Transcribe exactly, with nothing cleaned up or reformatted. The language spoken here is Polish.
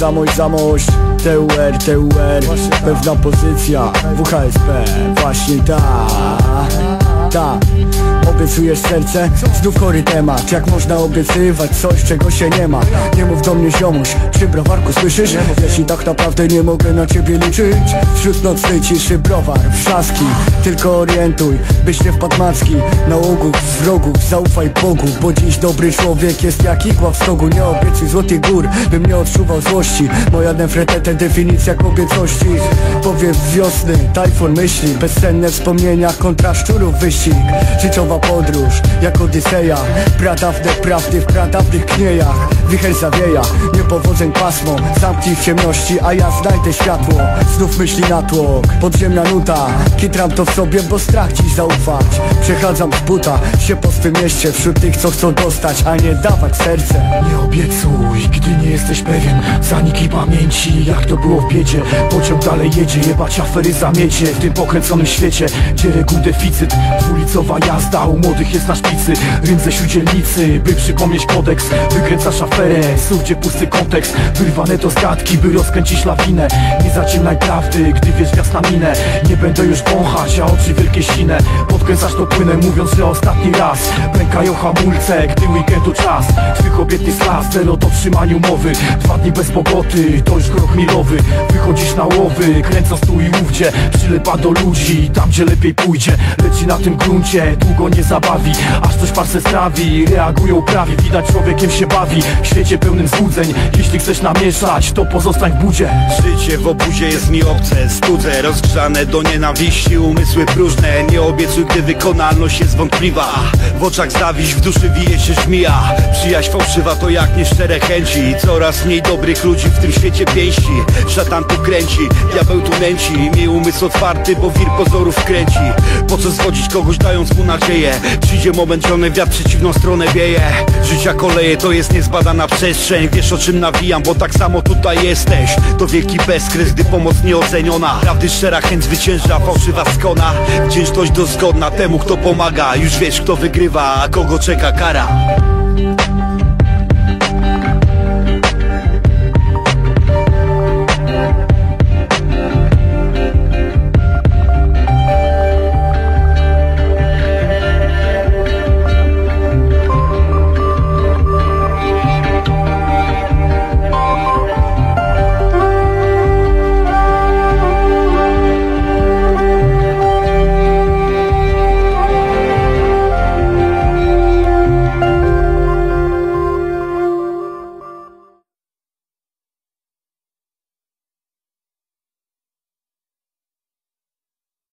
Zamość, zamość, T U R, T U R, pewna pozycja, W H S P, właśnie ta, ta. Obiecujesz serce? Znów chory temat. Jak można obiecywać coś, czego się nie ma? Nie mów do mnie ziomuś, czy browarku słyszysz? Jeśli tak naprawdę nie mogę na ciebie liczyć. Wśród nocnej ciszy browar, wrzaski. Tylko orientuj, byś nie wpadł macki nałogów, wrogów, zaufaj Bogu. Bo dziś dobry człowiek jest jak igła w stogu. Nie obiecuj złotych gór, bym nie odczuwał złości. Moja nefretete definicja kobiecości. Powiew wiosny, tajfun myśli, bezcenne wspomnienia kontra szczurów wyścig. Życiowa podróż, jak Odyseja, pradawne prawdy w pradawnych kniejach. Wicher zawieja, niepowodzeń pasmo, zamknij w ciemności, a ja znajdę światło. Znów myśli natłok, podziemna nuta. Kitram to w sobie, bo strach dziś zaufać. Przechadzam z buta się po swym mieście, wśród tych, co chcą dostać, a nie dawać serce. Nie obiecuj, gdy nie jesteś pewien. Zaniki pamięci, jak to było w biedzie. Pociąg dalej jedzie, jebać afery zamiecie. W tym pokręconym świecie, gdzie reguł deficyt. Dwulicowa jazda, u młodych jest na szpicy. Rym ze śródzielnicy, by przypomnieć kodeks. Wykręcasz aferę, słów gdzie pusty kontekst. Wyrwane to z gadki, by rozkręcić lawinę. Nie zaciemnaj prawdy, gdy wiesz gwiazd na minę. Nie będę już wąchać, a oczy wielkie ślinę. Podkręcasz to płynę, mówiąc, że ostatni raz. Pękają hamulce, gdy weekendu czas. Twych obietnic las, zero dotrzymaniu umowy. Dwa dni bez pogody, to już krok milowy. Wychodzisz na łowy, kręcąc tu i ówdzie. Przylepa do ludzi, tam gdzie lepiej pójdzie. Leci na tym gruncie, długo nie zabawi. Aż coś farsę strawi, reagują prawie. Widać, człowiekiem się bawi, w świecie pełnym złudzeń. Jeśli chcesz namieszać, to pozostań w budzie. Życie w obuzie jest mi obce, studze rozgrzane do nienawiści, umysły próżne. Nie obiecuj, gdy wykonalność jest wątpliwa. W oczach zawiść, w duszy wije się żmija. Przyjaźń fałszywa to jak nieszczere chęci. Coraz mniej dobrych ludzi w tym świecie pięści. Szatan tu kręci, diabeł tu nęci. Miej umysł otwarty, bo wir pozorów kręci. Po co zwodzić kogoś, dając mu nadzieję? Przyjdzie moment, żony wiatr przeciwną stronę wieje. Życia koleje to jest niezbadana przestrzeń. Wiesz, o czym nawijam, bo tak samo tutaj jesteś. To wielki bezkres, gdy pomoc nieoceniona. Prawdy szczera chęć zwycięża, fałszywa skona. Wdzięczność dozgodna temu, kto pomaga. Już wiesz, kto wygrywa, a kogo czeka kara.